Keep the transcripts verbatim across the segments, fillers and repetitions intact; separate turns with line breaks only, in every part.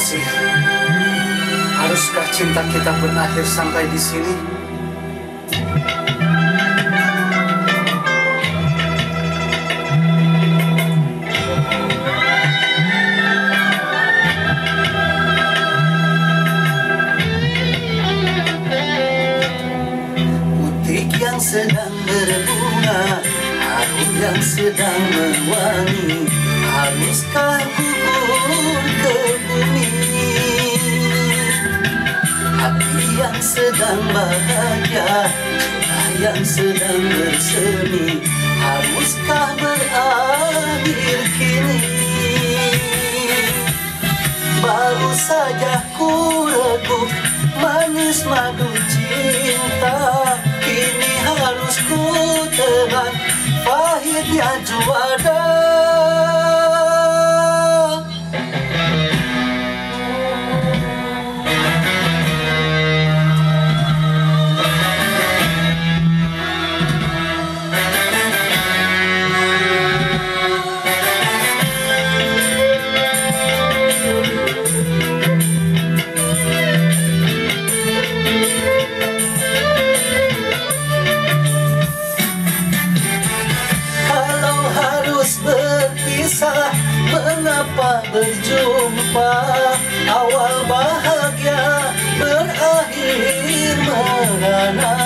kekasih, haruskah cinta kita berakhir sampai di sini? Butik yang sedang berbunga, harum yang sedang mewangi, haruskah gugur ke bumi? Hati yang sedang bahagia, cinta yang sedang bersemi, haruskah berakhir kini? Baru saja ku reguk manis madu cinta, kini harus ku telan pahitnya juara. Mengapa berjumpa, awal bahagia berakhir merana.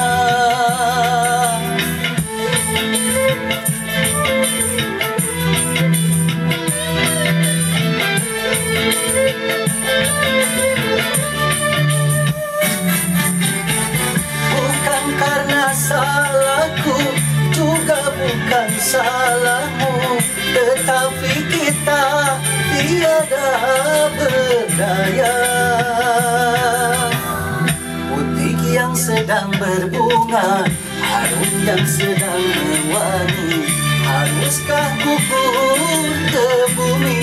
Bukan karena salahku, juga bukan salahmu, tetapi kita tiada berdaya. Butik yang sedang berbunga, harum yang sedang mewangi, haruskah gugur ke bumi?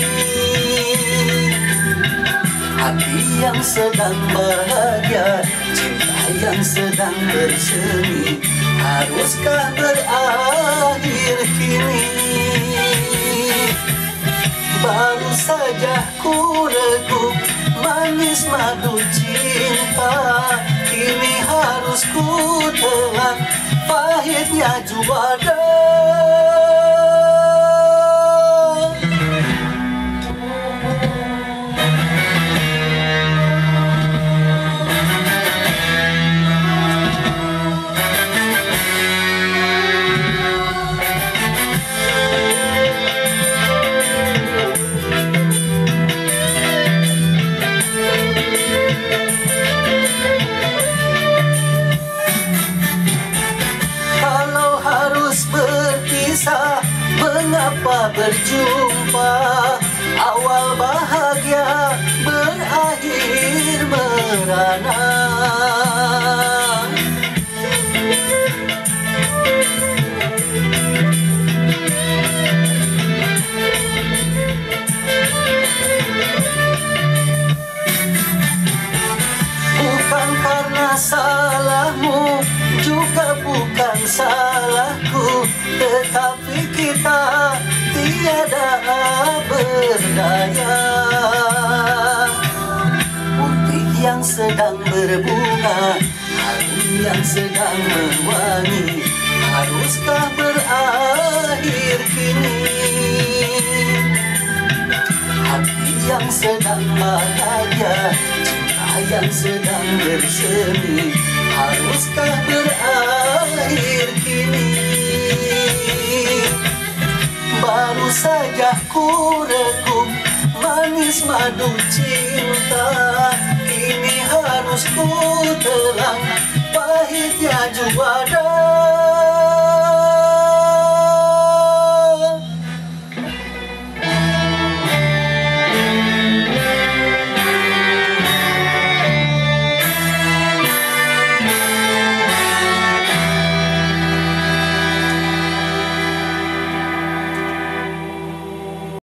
Hati yang sedang bahagia, cinta yang sedang bersemi, haruskah berakhir kini? Baru saja ku reguk manis madu cinta, kini harus ku telan pahitnya juara. Mengapa berjumpa, awal bahagia berakhir merana. Bukan karena salahmu, juga bukan salahku, tetapi kita tiada berdaya. Butik yang sedang berbunga, harum yang sedang mewangi, haruskah berakhir kini? Hati yang sedang bahagia, cinta yang sedang bersemi, haruskah berakhir kini? Baru saja ku reguk manis madu cinta, kini harus ku